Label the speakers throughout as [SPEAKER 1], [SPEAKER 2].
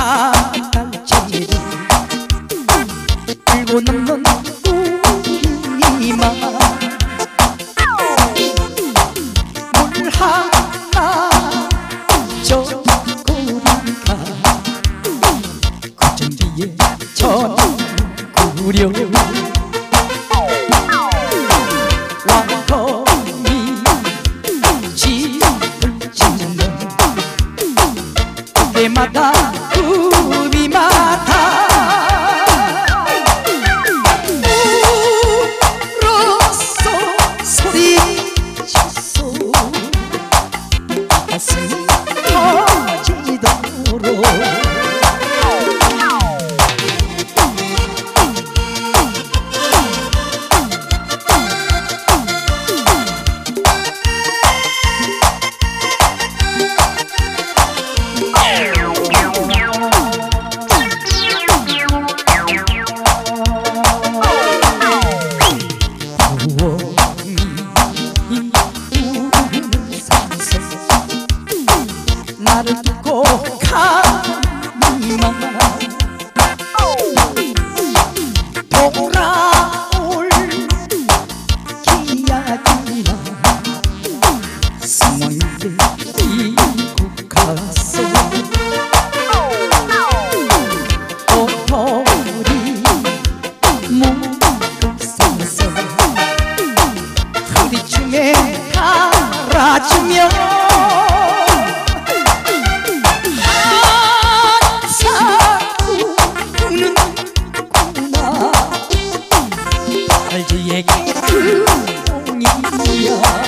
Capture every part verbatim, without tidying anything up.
[SPEAKER 1] 사달지를 들고 넘는 우리만 물 하나 저고리가 고정비에 전구려 왕거미 집을 짓는 때마다 우리마다 울었어 소리쳤어 가슴이 터지도록 나를 두고 가니만 돌아올 기약이라 상황에 이고 갔어 도토리 묵고 살았어 허리춤에 갈아주며 알지에게 그 옹이야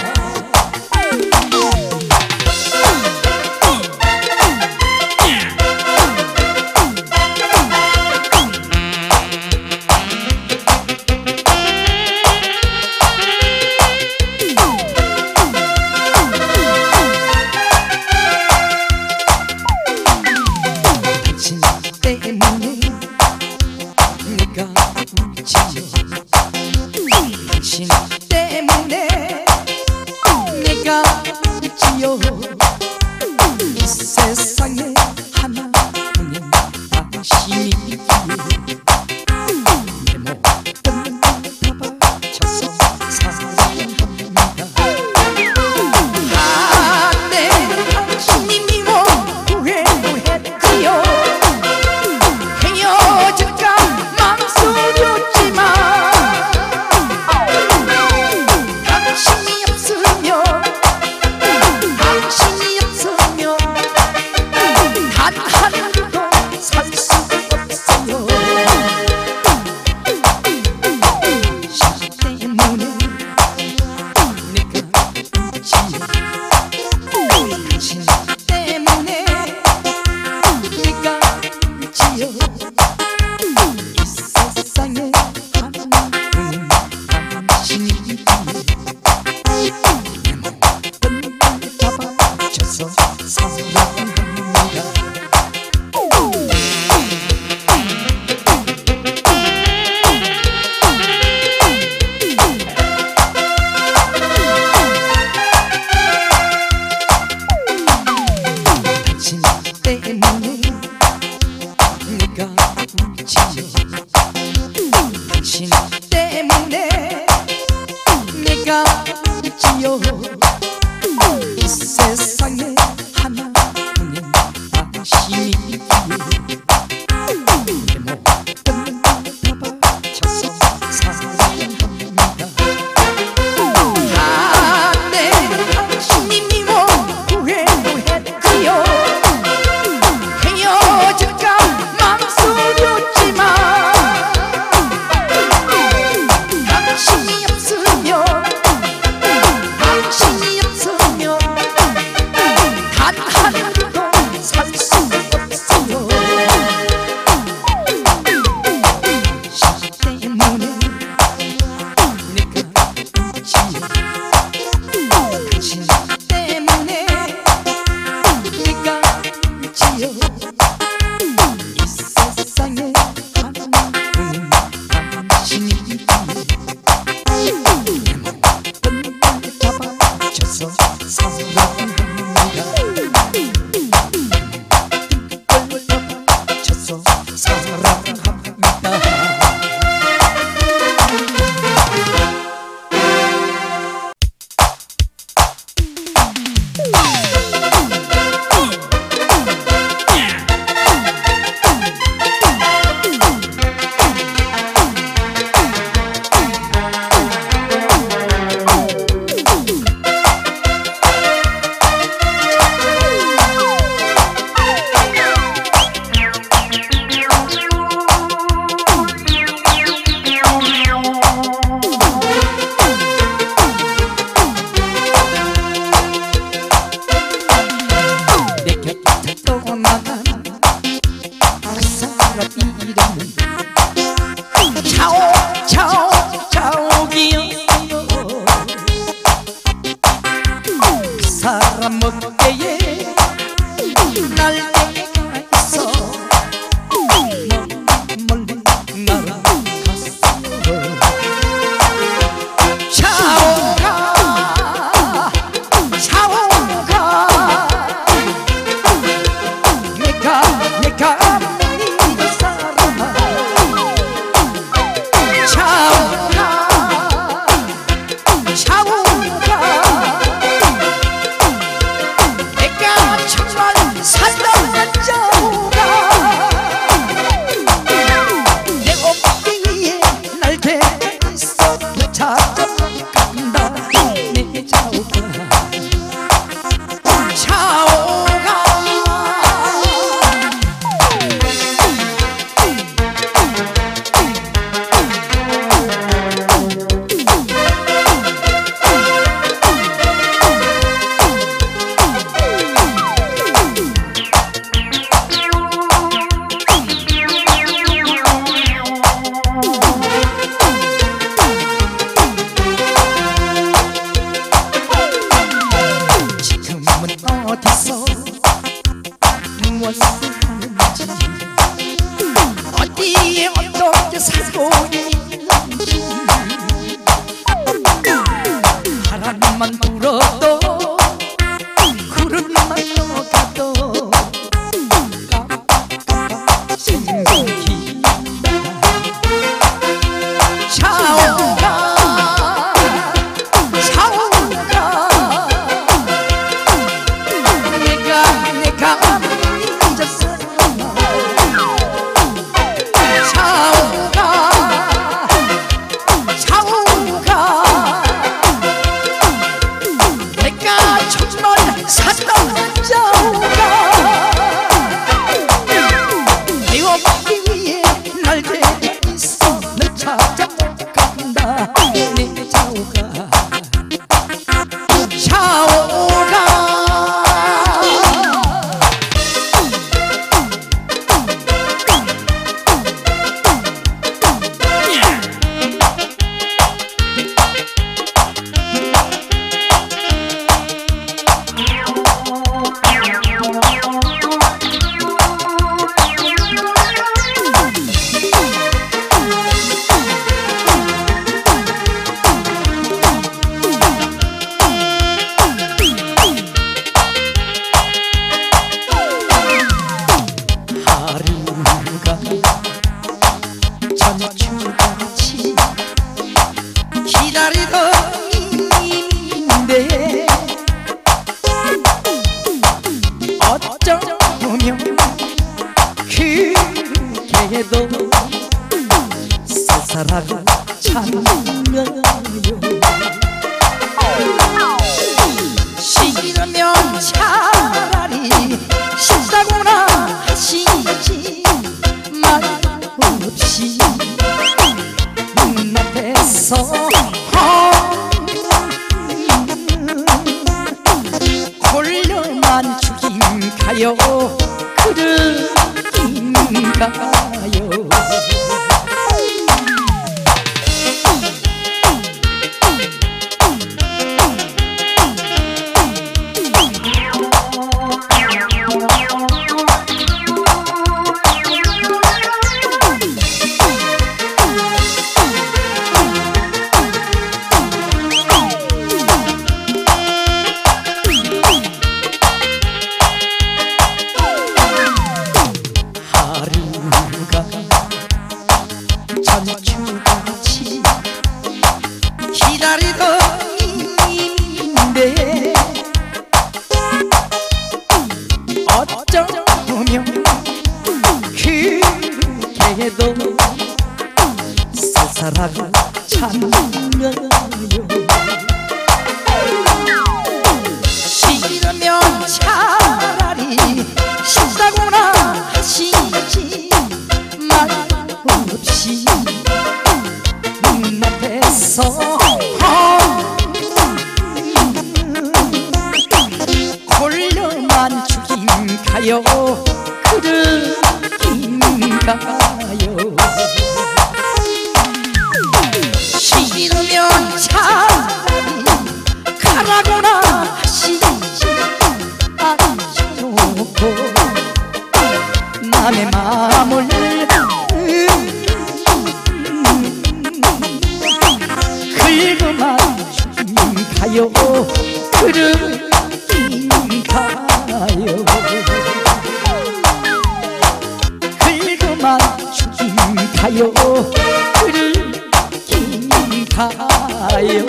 [SPEAKER 1] 당신 때문에 내가 울지요 당신 때문에 내가 울지요 이 세상에 하나뿐인 당신이기에 내 모든 걸 다 바쳐서 사랑합니다 한때 당신이 미워 후회도 했지요 헤어질까 망설였지만 당신이 없으면 당신이 없으면 단 한 무엇을 하는지 어디에 어떻게 살고 있는지 바람만 불어도 구름만 넘어가도 깜깜깜 생각이 차오가 차오가 내가 내가 잊었어 차오가 차오가 내가 정말 샀던 차오가 미워받기 위해 날개 있어 널 찾아 간다 내 차오가 차오가 하루가 전주같이 기다리던 님인데 어쩌면 그게도 쌀쌀하고 참나요 싫으면 차라리 싫다고나 하시지 말 없이 눈앞에서 홀려만 죽인가요 그릇인가요 하루가 전주같이 기다리던 님인데 어쩌면 그게도 쌀쌀하고 참나요 싫으면 차라리 싫다고나 하시지 말 없이 눈앞에서 홀려만 죽인가요 그릇인가요 싫으면 차라리 가라고나 하시지 않으셔놓고 남의 마음을 긁어만 죽인가요 그릇인가요 긁어만 죽인가요 그릇인가요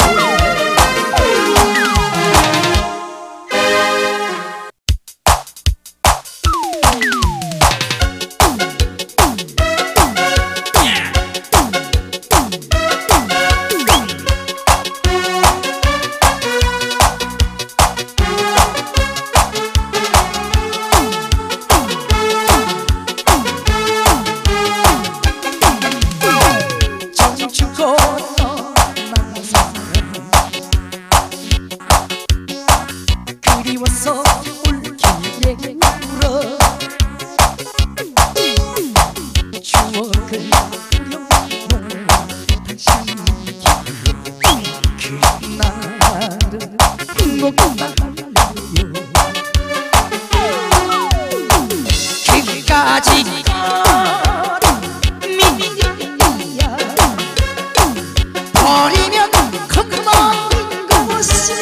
[SPEAKER 1] 정주고 떠난 사람 까짓 미련이야 버리면 그만인 것을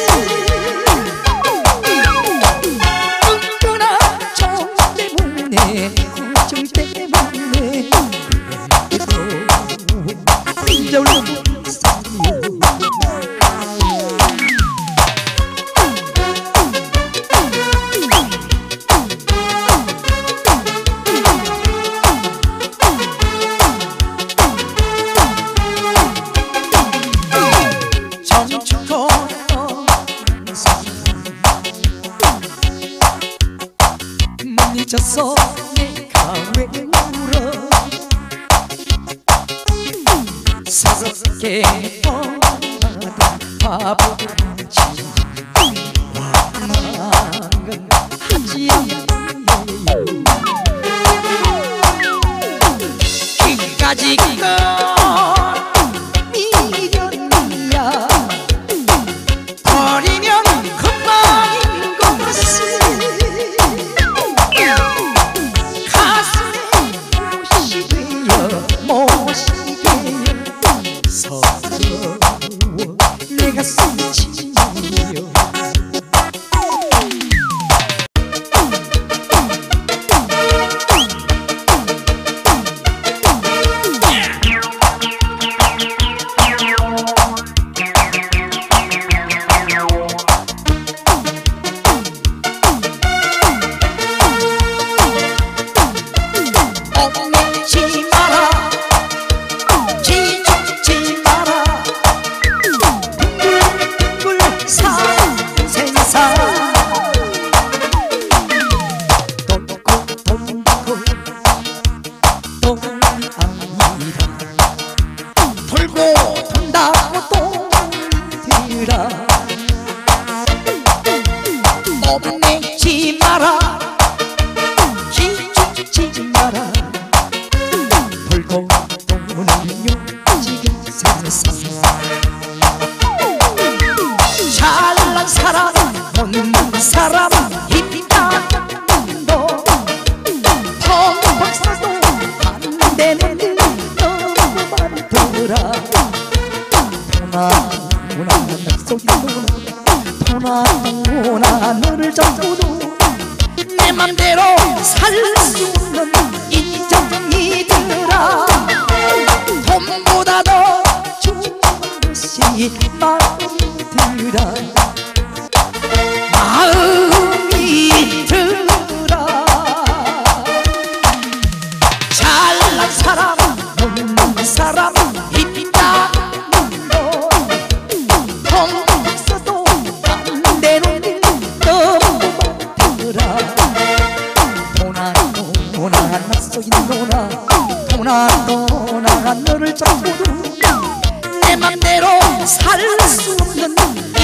[SPEAKER 1] 끈끈한 정 때문에 걱정 때문에 잊어올려 잊었어 내가 왜 울어 서럽게 떠나다 바보같이 원망은 하지 않아요 귀까지 건 미련이야 버리면 그만인 것을 서러워 내가 스치며 얽매지 마라 기죽지 마라 둥글둥글 산생사 똥고 똥고 똥이 아니라 돌고 돈다고 똥들아 얽매지 마라 기죽지 마라 돌고 도는 요지경 세상 잘난 사람 못난 사람 있다 너 펑펑 써도 안 되는 일 너무 많더라 도나 낙속이 도나 도나 너를 잡고도 내 맘대로 살 수 없는 인정이더라 돈보다 더 좋은 것이 마음이더라 마음이더라 잘난 사람 못난 사람 있다는 거 펑펑 써도 안 되는 일 너무 많더라 도나 도나 낙속인 도나 도나 도나 너를 잡고도 내 맘대로 살 수 없는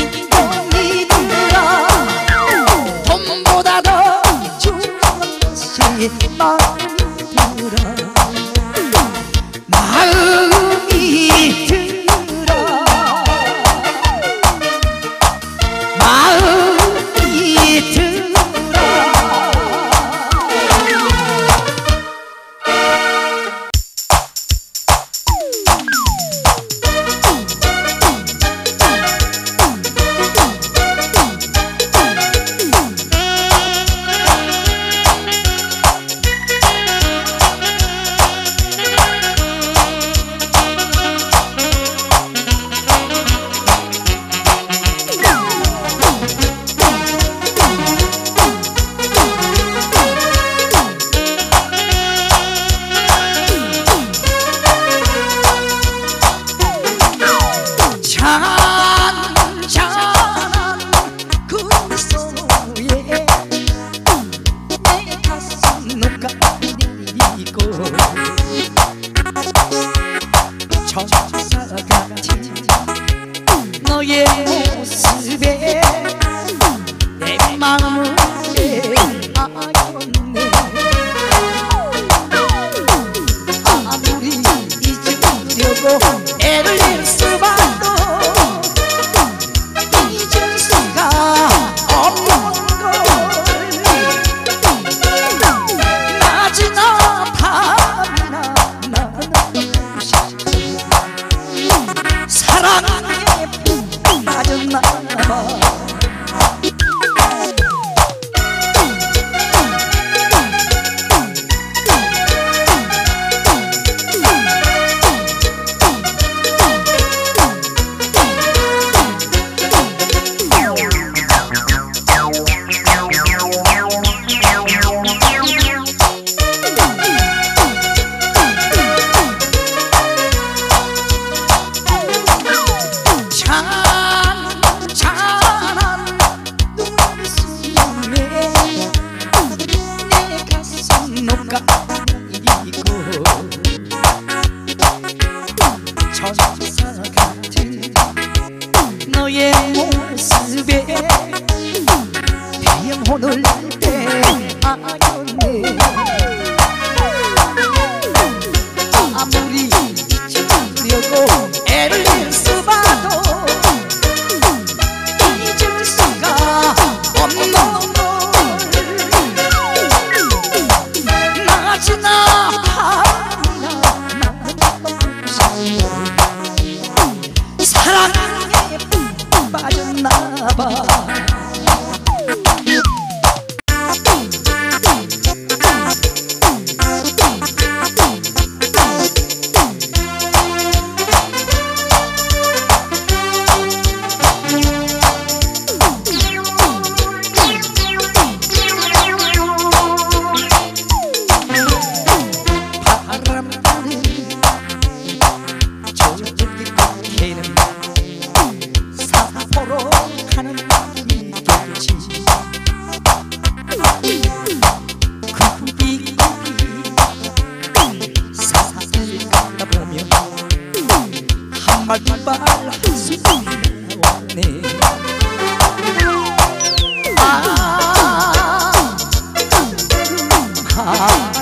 [SPEAKER 1] 인정이더라 돈보다 더 좋은 것이 마음이더라 마음이더라 마음이더라 가이고 천사 같은 너의 모습에 영혼을 빼앗겼네. 아무리 지우려고 애를 써봐도 잊을 수가 없는 걸. 낮이나 밤이나 사랑에 빠졌나봐. 한말 할수 없네. 아, 아,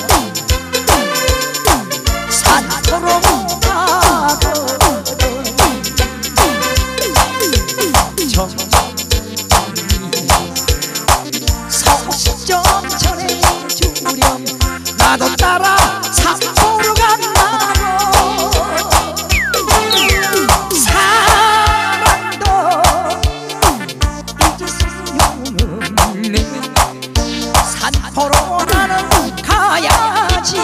[SPEAKER 1] 산토록 가거든. 서시 좀 전해주렴. 나도 따라 산토로 간다고. 산포로 나는 가야지.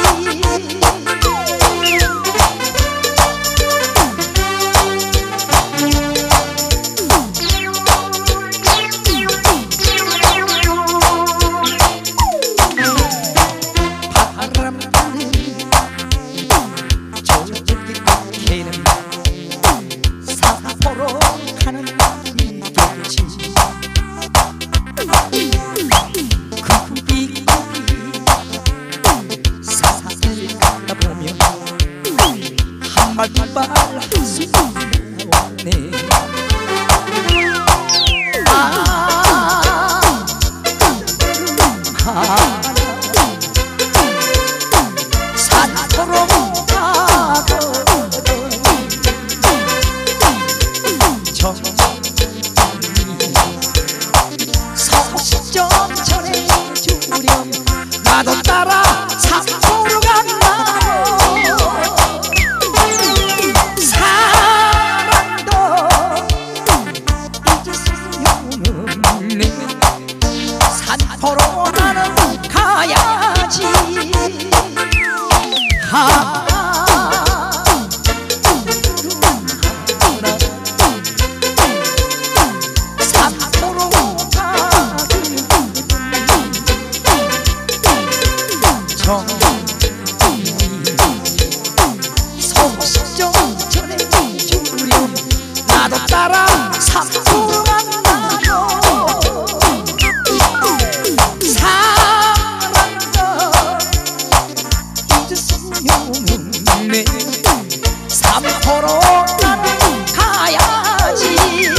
[SPEAKER 1] 바람 부는 저쪽이 꽃피는 산포로 가는 길이겠지. 한말 두말 할수 없네. 아, 아, 산토록 가거든. 서시 좀 전해주렴. 나도 따라 산토로 간다고. 산포로 나는 가야지. 아, 산포로 가거든. 소식 좀 전해주렴. 나도 따라 산포로 간다고. 산포로 나는 가야지.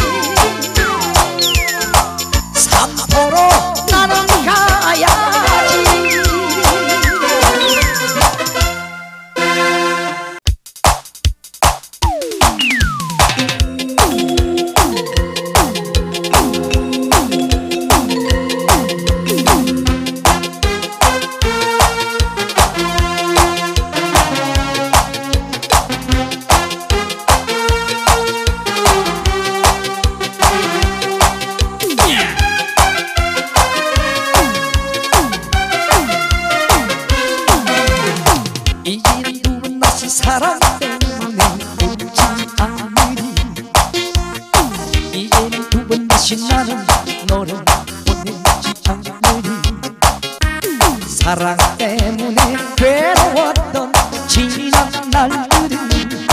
[SPEAKER 1] 산포로 나는 가야지. 이제는 누군 낯선 사람 때문에 울지 않으리. 이제는 누군 다시 나는 너를 보내지 않으리. 사랑 때문에 괴로웠던 지난 날들은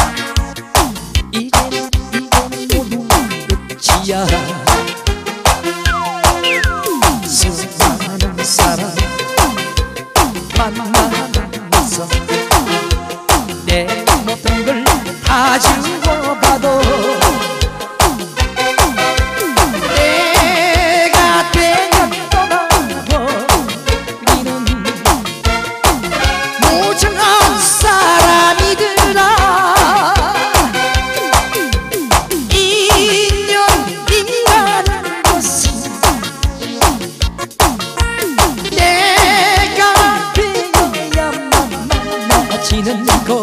[SPEAKER 1] 이제는 이제는 모두 끝이야. 수많은 사람 만나면서 내 모든 걸 다 주워가도 내가 되면 떠나버리는 무정한 사람이더라. 인연이라는 것은 내가 되어야만 만나지는 것.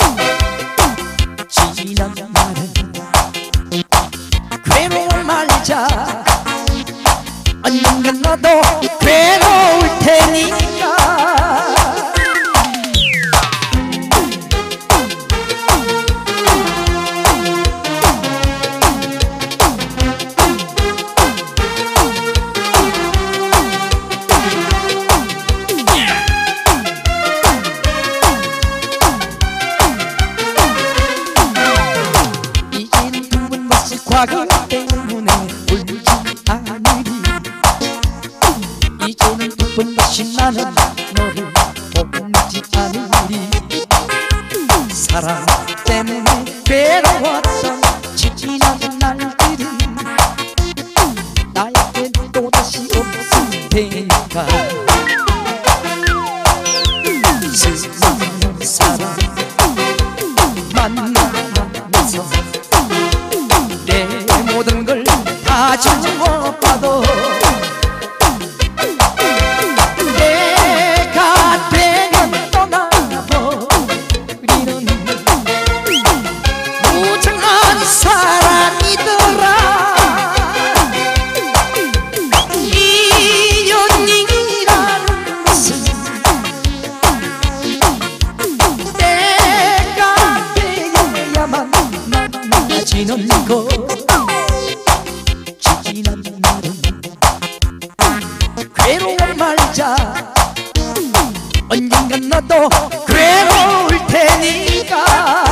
[SPEAKER 1] 지난 날은 괴로워 말자. 언젠간 너도 괴로울 테니까. 과거 때문에 울지 않으리. 이제는 두 번 다시 나는 너를 보지 않으리. 사랑 때문에 괴로웠던 지난 날들은 나에겐 또다시 없을 테니까. 슬픈 사랑 만나면서 내 모든 걸 다 주워봐도 내가 되면 떠나버리는 무정한 사람이더라. 인연이라는 것은 내가 되어야만 만나지는 것. 지난 날은 괴로워 말자. 언젠간 너도 괴로울 테니까.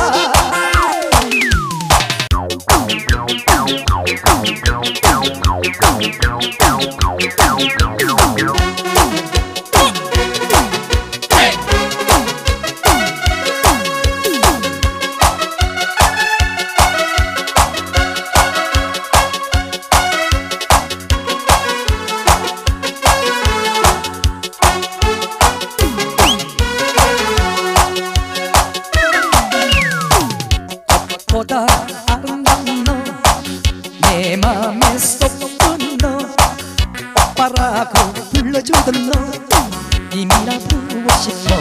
[SPEAKER 1] 보다 아름다운 너, 내 맘에 쏙든 너, 오빠라고 불러주던 너, 이미나 부르고 싶어.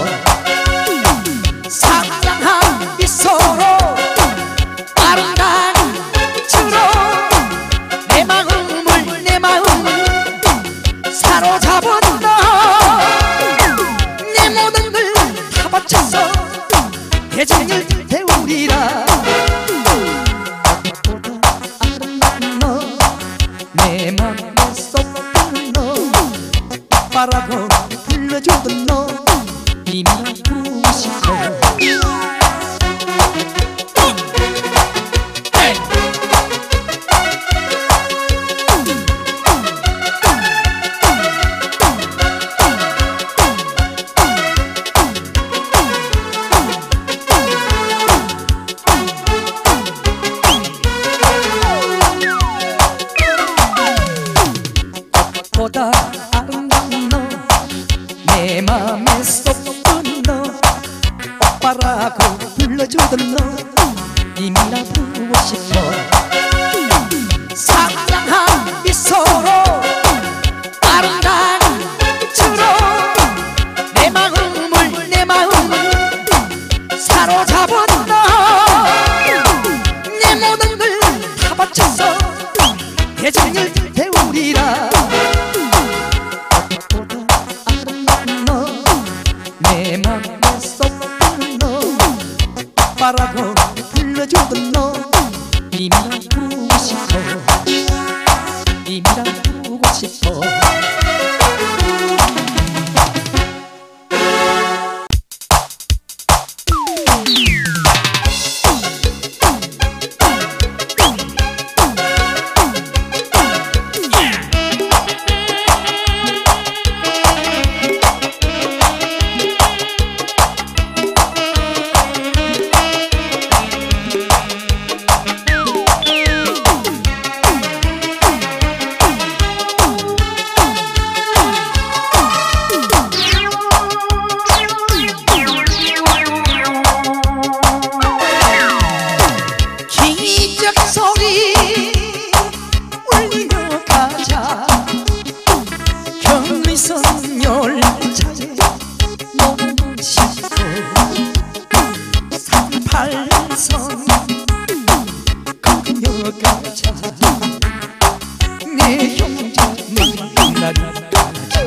[SPEAKER 1] 상냥한 미소로 아름다운 주로 내 마음을 내 마음을 사로잡은 너. 내 모든 걸 다 바쳐서 대장을 태우리라. 내 맘에 쏙든 너, 오빠라고 불러주던 너, 이미 부르고 싶어. 보다 아름다운 너, 내 맘에 쏙든 너, 오빠라고 불러주던 너, 이미나 부르고 싶어. 상냥한 미소로 아름다운 주로 내 마음을 내 마음을 사로잡은 너. 내 모든 걸 다 바쳐서 대장을 태우리라. 내 맘에 쏙든 너, 오빠라고 불러주던 너, 이미나 부르고 싶어. 이미나 부르고 싶어. 달성 그녀 가자 내 형제 만나러 가자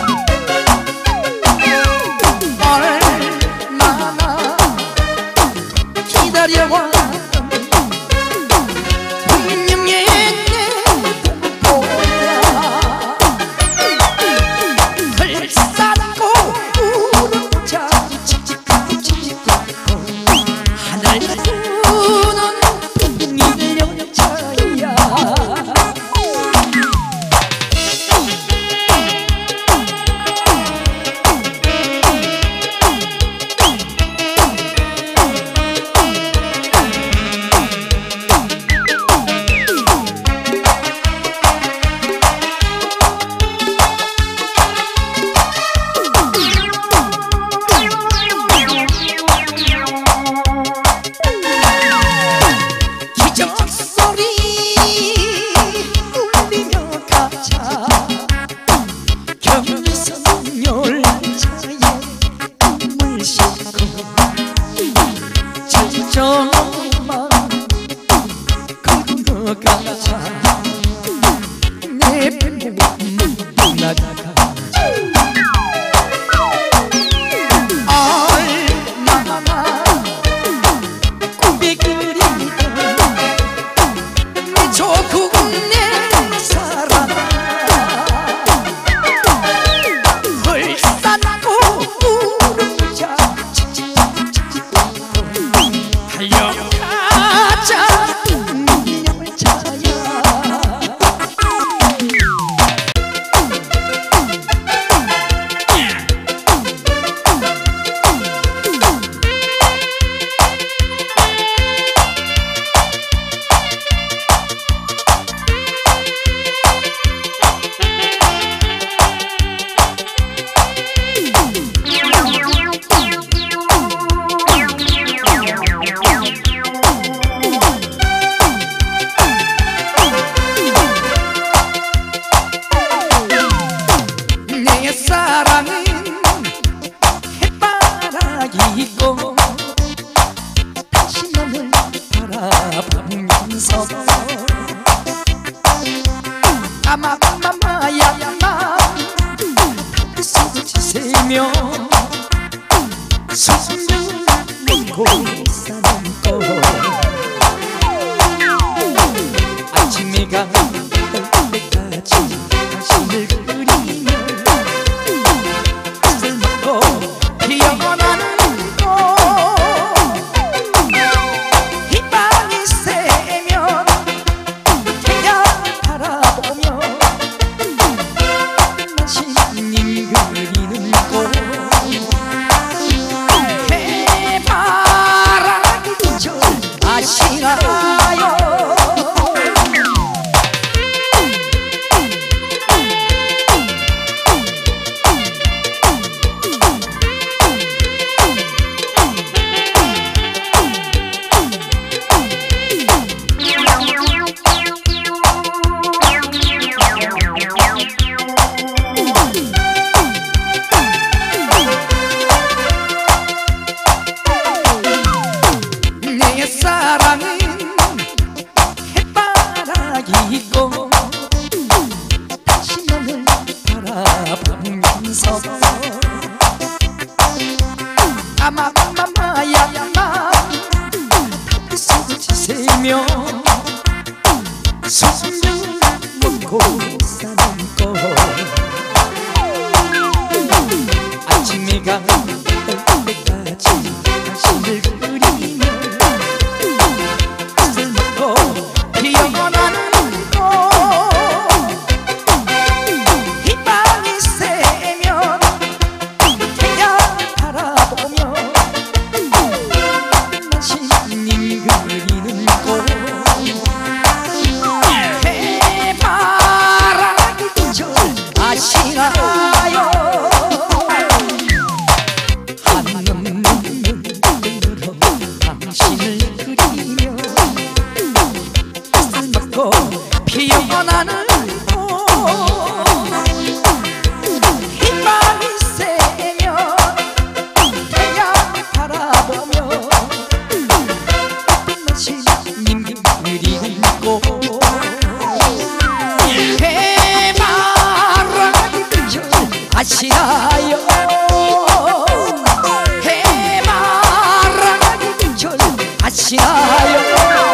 [SPEAKER 1] 얼마나 기다려와 분명히 내 동포야 들싸고 우르자 하늘 부는 인력차야 정말 그녀 가자 내 뱀목 나가자 얼마나 꿈에 그리던 내 조국 내 사랑 헐산고 우르자 달려가자 인력차야 내 사랑은 햇바라기고 다시 너를 바라보면서 아마마마야야마 속을 지새며 숨을 먹고 사는 거 아침해가 뜰 때까지 당신을 그리며 술 먹고 피어나는 거 희망이 새면 태양 바라보며 당신님 그리는 거 해바라기 계절 아시나요? 내 사랑은 햇바라기고 다시 너를 바라보면서 아마마마야야마 속을 지새며 숨을 먹고 사는 거 아침해가 뜰 때까지 당신을 그리며 술 먹고 피어나는 거 희망이 새면 태양 바라보며 당신님 그리는 거 지나요.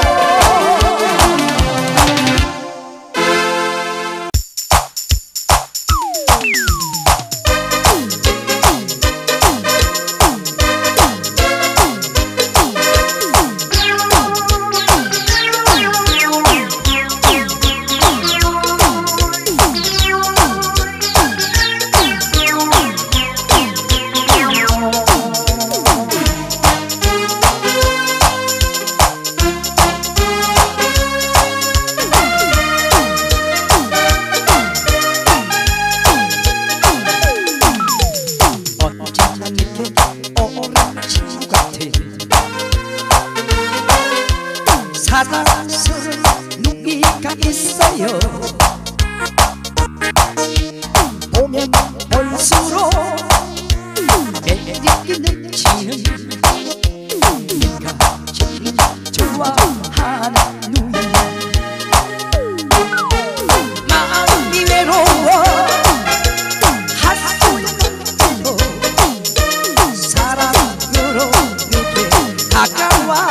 [SPEAKER 1] 사랑스러운 눈이가 있어요. 보면 볼수록 매력이 넘치는 내가 제일 좋아하는 눈. 마음이 외로워 핫소리로 사랑으로 내게 다가와.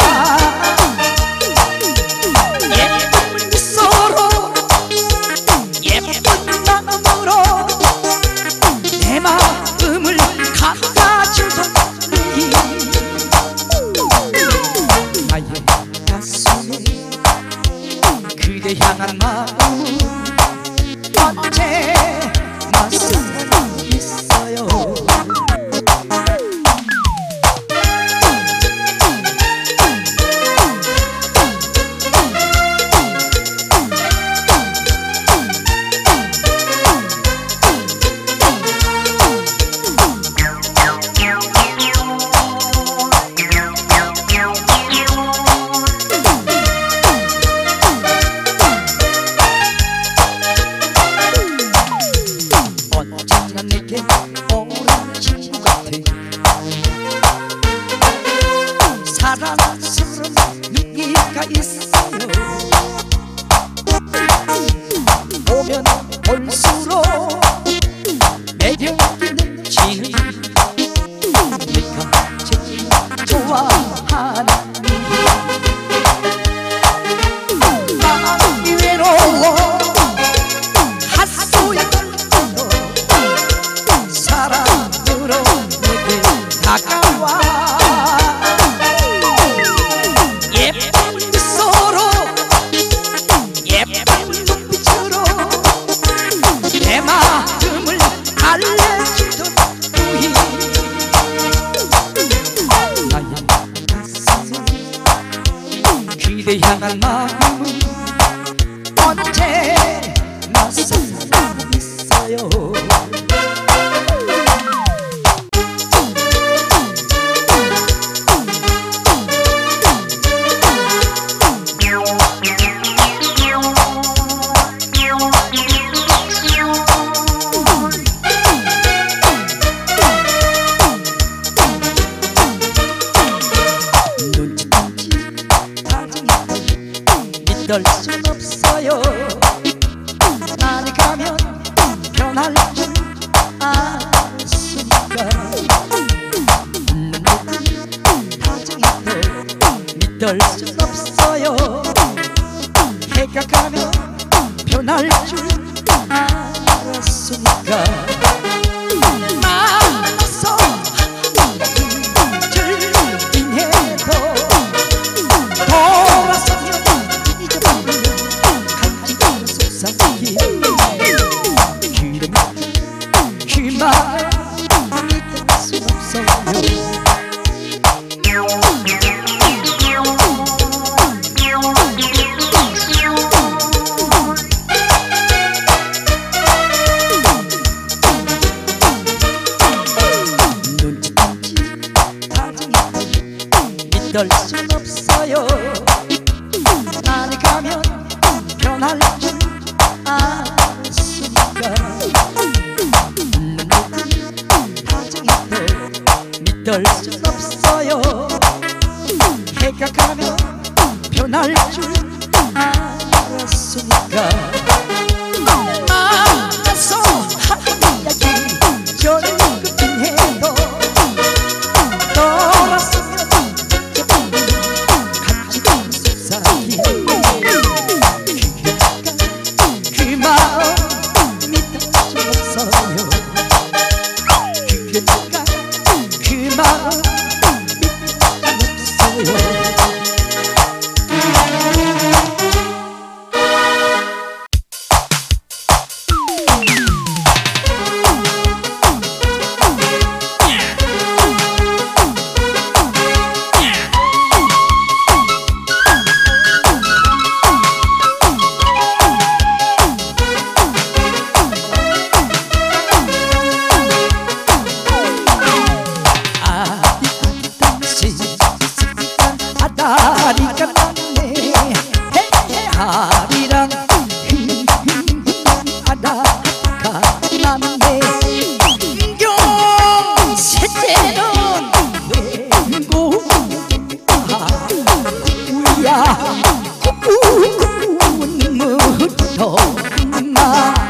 [SPEAKER 1] 그대 향한 마음은 언제나 사랑이 있어요. 내게 오랜 친구 같아. 사랑스러운 눈이가 있어요. 보면 볼수록 매력이 넘치는 내가 제일 좋아하는 마음이 외로워 다가와. 예쁜 미소로 예쁜 눈빛으로 내 마음을 알려주던 부인. 나의 가슴에 그대 향한 마음은 언제나 사랑이 있어요. 믿을 순 없어요. 나를 가면 변할 줄 아니까. 다정해도 믿을 순 없어요. 해가 가면 변할 줄 알았으니까. 만나서 즐기긴 해도 돌아서면 그만 믿을 수 없어요. 눈치없이 다정해도 믿을 순 없어요. 나를 가면 변할 줄 알았으니까. 믿을 순 없어요. 해가 가면 변할 줄 알았으니까. 만나서 한 이야기 저녁은 해도 돌아서면 사랑 없어요. 아다리가 났네 아리랑 아다가 났네 용 셋째는 외고야 구구구구는 무더구나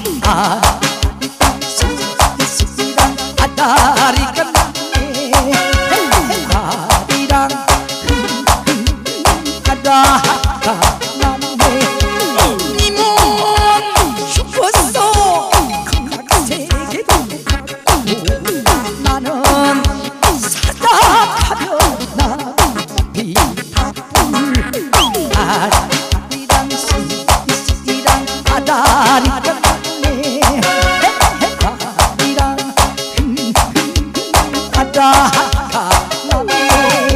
[SPEAKER 1] 아다리가 났네 아리랑 아다가 났네 니 몸 죽었어 각세계로 나는 사닥하며 나비 불 아리랑 시시랑 아다리가 났네 아리랑 아다가 났네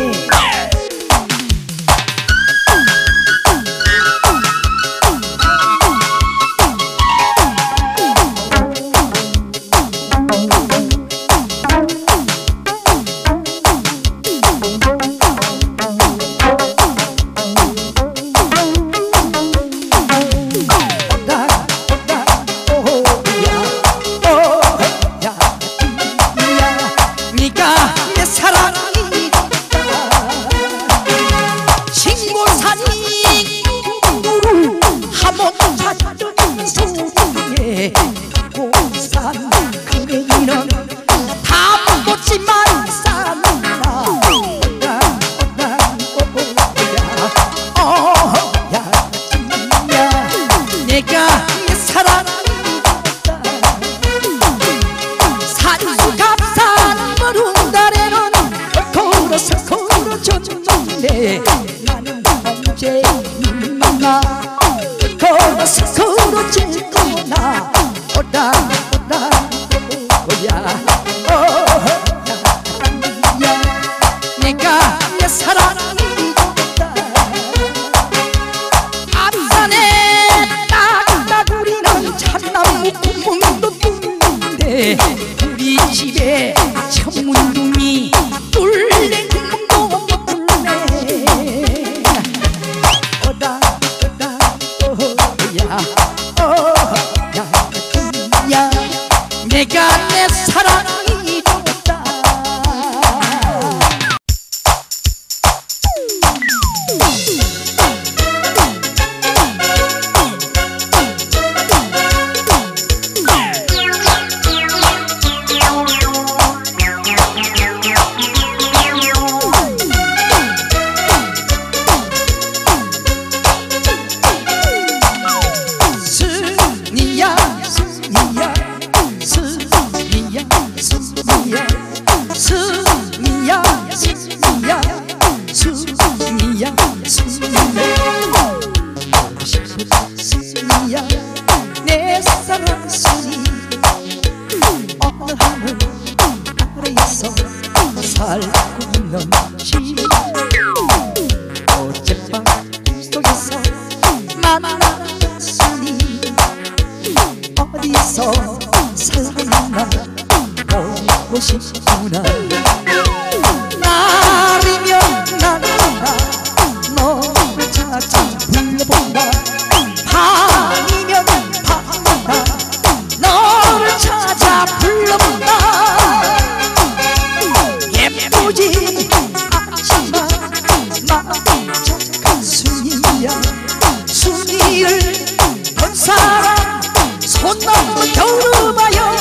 [SPEAKER 1] 고산 그레이는 다 못지만 산다 오다 오다 오야 어야 내가 내 사랑이다 산수갑산 머른 달에는 걸어서 걸어줬는데 나는 언제 만나 걸어서 걸어줬구나 오다 오다 오야 오야 내가 내 사랑이다 앞산에 딱따구리는 참나무 구멍도 뚫는데 우리 집에 천문둥이 뚫린 구멍도 못 뚫네 오다 오다 오야 야 내가 내 사랑이 됐다 순이야 순이야 순이야 순이야 순이야 순이야 순이야 순이야 내 사랑 순이 어느 하늘 아래에서 살고 있는 시 어젯밤 꿈속에서 만난 순이 어디서 살았나 보고 싶구나 날이면 날아간다 너를 찾아 불러본다 밤이면 밤이다 너를 찾아 불러본다 예쁘지 않지만 마음이 착한 순이야 순이를 본 사람 손 넘어 들어봐요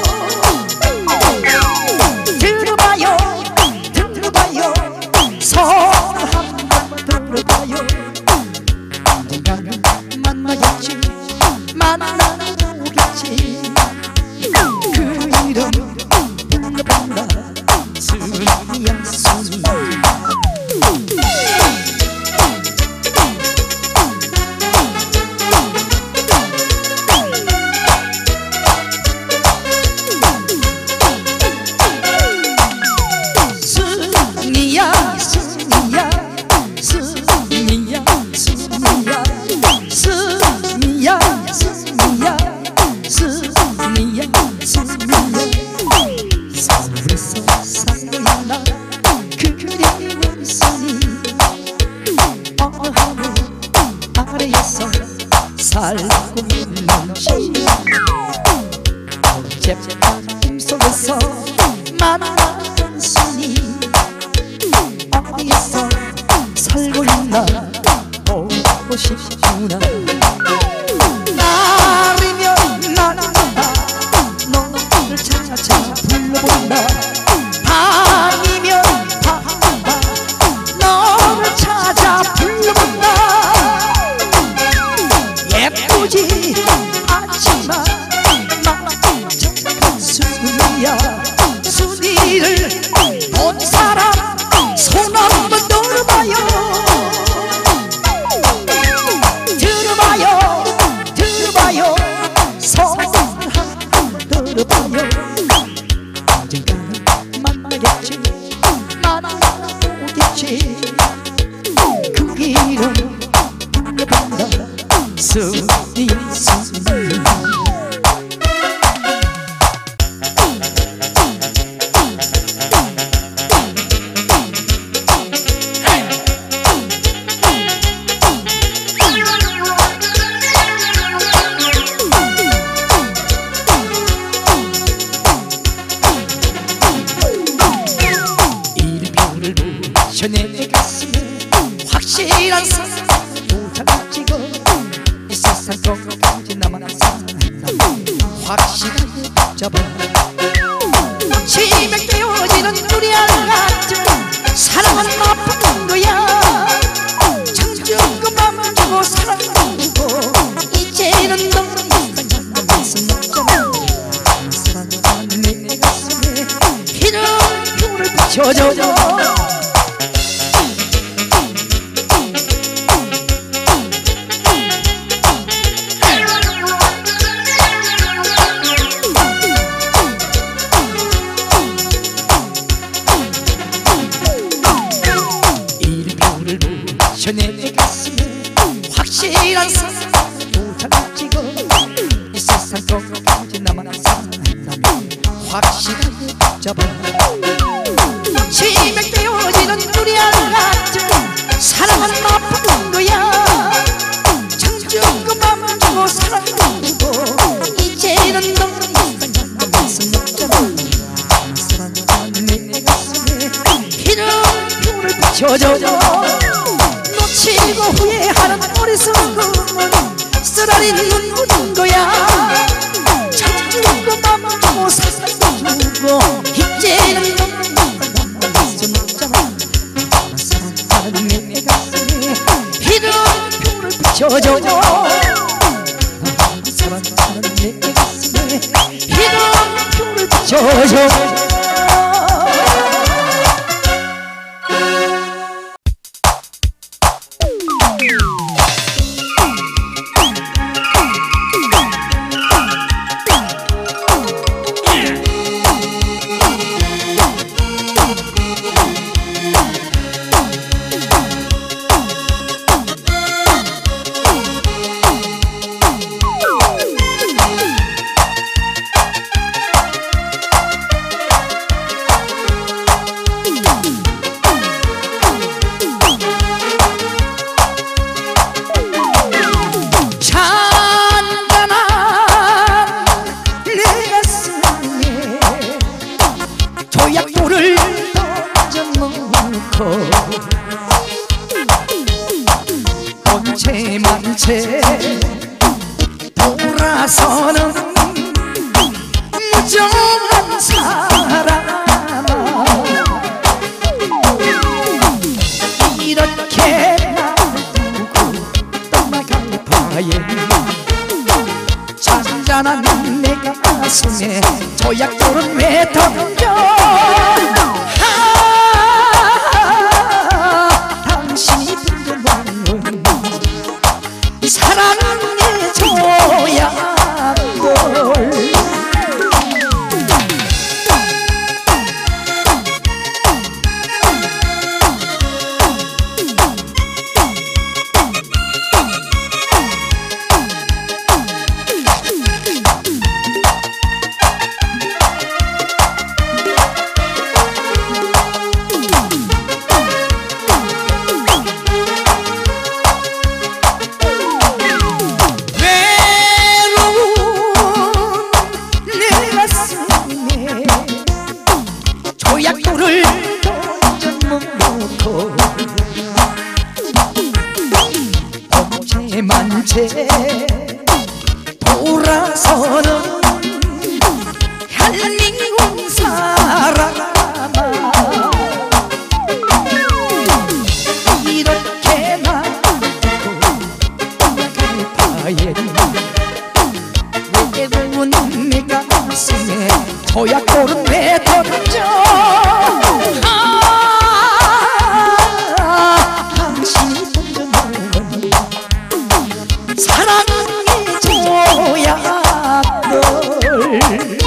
[SPEAKER 1] 들어봐요 들어봐요 손 한번 들어봐요 언젠가는 만나겠지 만나보겠지 그 이름 불러본다 순이야 순이야 순이. 순이야 순이야 순이야 순이야 순이야 순이야 순이야 순이야. 서울에서 살고 있나 그리운 순이. 어하루 아래에서 살고 있는지 어젯밤 속에서 만난 순이. 어디에서 살고 있나 보고 싶구나. 날이면 날마다 너를 찾아 불러본다. 밤이면 밤마다 너를 찾아 불러본다. 예쁘지 않지만 마음 착한 순이야. 순이를 본 사람 손 한번 들어봐요. 들어봐요 들어봐요 손 한번 들어봐요. 언젠가는 만나겠지 만나보겠지. 그 길을 불러본다. 순이 순이. 내 가슴에 확실한 사랑 도장을 찍어 이 세상 끝까지 나만 사랑한다. 확실하게 잡아. 치맥 깨어지는 유리알 같은 사랑은 나쁜 거야. 청주고 맘 주고 사랑 주고 이제는 너는 이상한 가슴 없잖아. 사랑하는 내 가슴에 희는 불을 비춰줘. 내 가슴에 확실한 사랑 도장을 찍어 이 세상 끝까지 나만 사랑한다면 확실하게 잡아. 치맥 깨어지는 유리알 같은 사랑은 나쁜 거야. 청주고 맘 주고 사랑 주고 이제는 너는 이상한 가슴 없잖아. 사랑하는 내 가슴에 희는 불을 비춰줘. 놓치고 후회하는 어리석음은 쓰라린 눈물인 거야. 참주고 맘 주고 사랑 주고 이제는 너는 나만 가슴 없잖아. 사랑하는 내 가슴에 희는 불을 비춰줘. 사랑하는 내 가슴에 희는 불을 비춰줘. 도약돌을 던져놓고 본체 만체 돌아서는 무정한 사람아. 이렇게 나를 두고 떠나갈 바에 잔잔한 내 가슴에 도약돌은 왜 던져. 아 이제 돌아서는 얄미운 사람아 이렇게 나도 떠나갈 바에 외로운 내 가슴에 도약골은 왜 던져 아, 당신이 던져놓은 사랑의 조약돌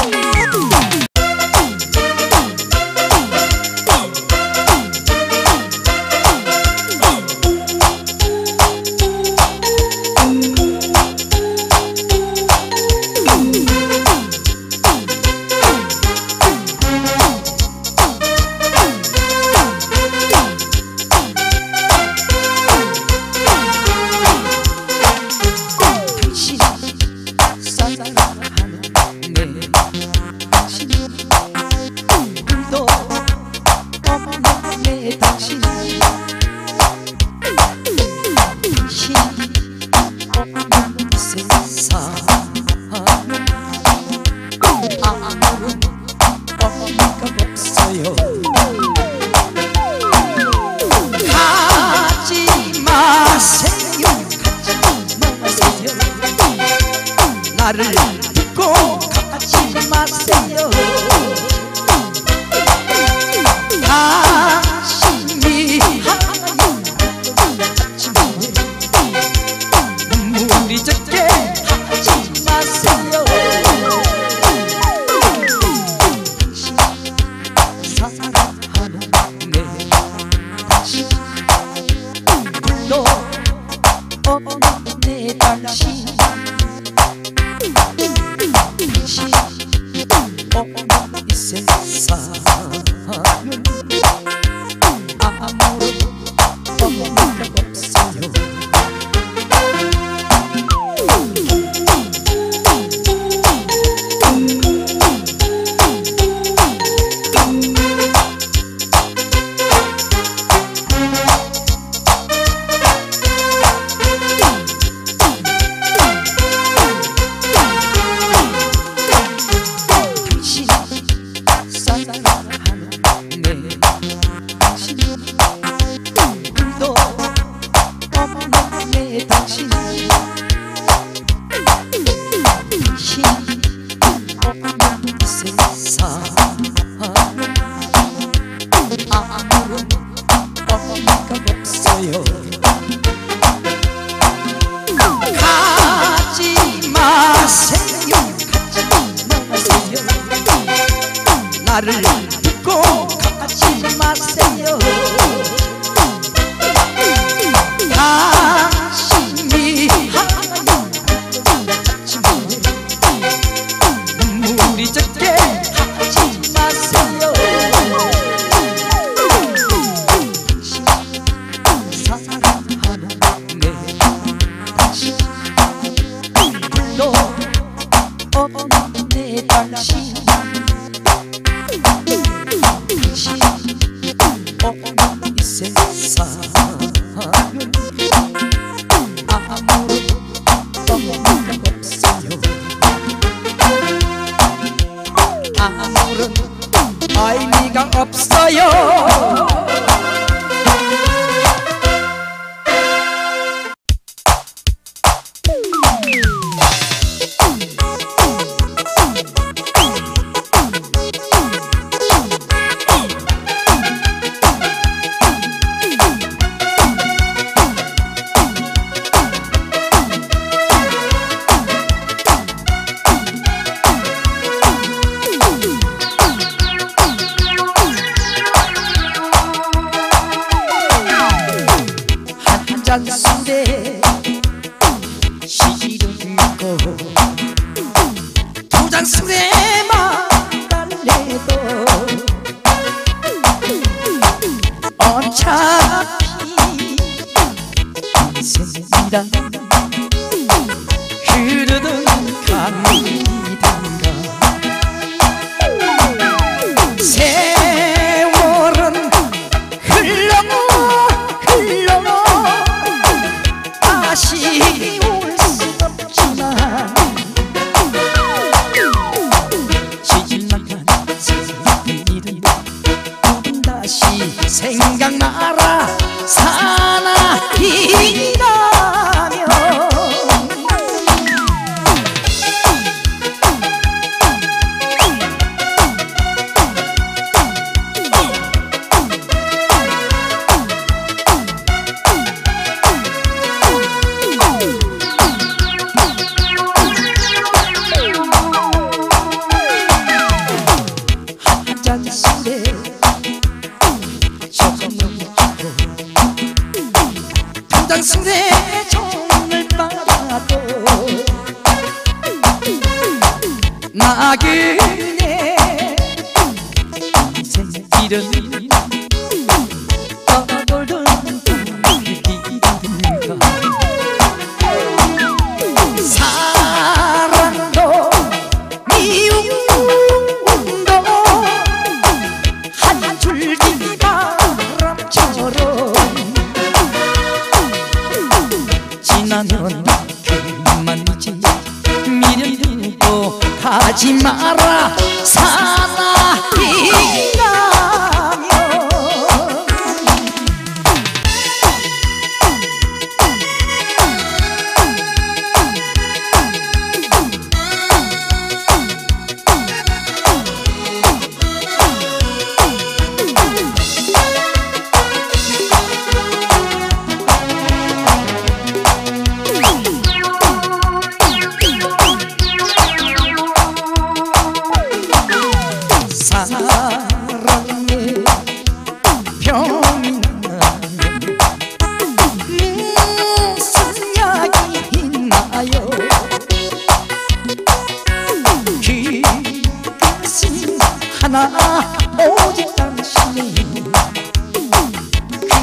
[SPEAKER 1] 나를 믿고 가지 마세요. 당신이 눈물이 젖게 하지 마세요. 사랑하는 내 당신 너 없는 내 당신 이 세상은 아무런 의미가 없어요. 당신 나를 믿고 가지 마세요. 당신이 눈물이 젖게 하지 마세요. 사랑하는 내 당신 너 없는 내 당신 당신 없는 이 세상은 아무런 의미가 없어요. 아무런 의미가 없어요. 잔술에 시를 읽고 두 잔술에 말달래도 어차피 인생이란 흐르는 강이든가 세월은 흘러 흘러 아쉬워 다시 생각나라 사나이라면 한잔 술에 한잔 술에 종을 빨아도 나그네 인생 이름 떠돌던 길인가 사랑도 미움도 한 줄기 바람처럼 지나면 그만이지 미련 두고 가지 마라 사나이라면 사랑의 병이 나면 무슨 약이 있나요 그것은 하나 오직 당신의 그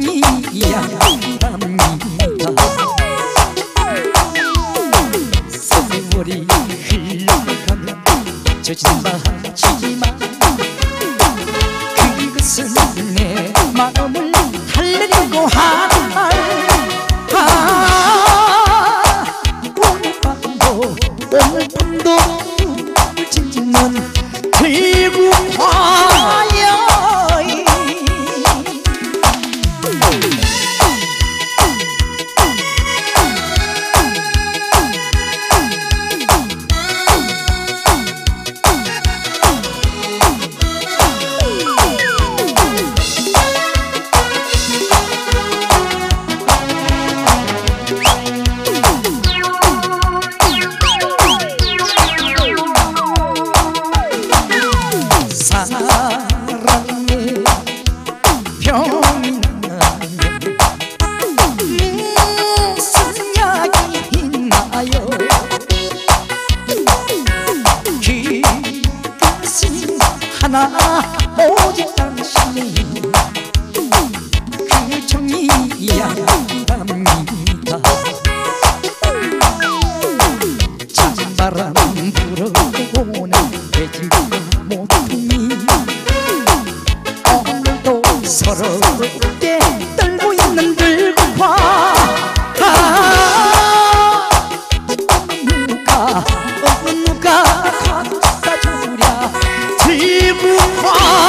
[SPEAKER 1] 정이야랍니다 세월이 흘러가면 젖은 바지만 그것은 내 마음을 달래려고 하는 말 아, 오늘 밤도 오늘 밤도 찢는 들고 봐요 사랑의 병이 나면 무슨 약이 있나요 그것은 하나 오직 당신의 그 정이야랍니다 찬바람 불어오는 대진과 모퉁이 오늘도 서럽게 떨고 있는 들과 아, 누가 어느 누가 감싸주랴 들과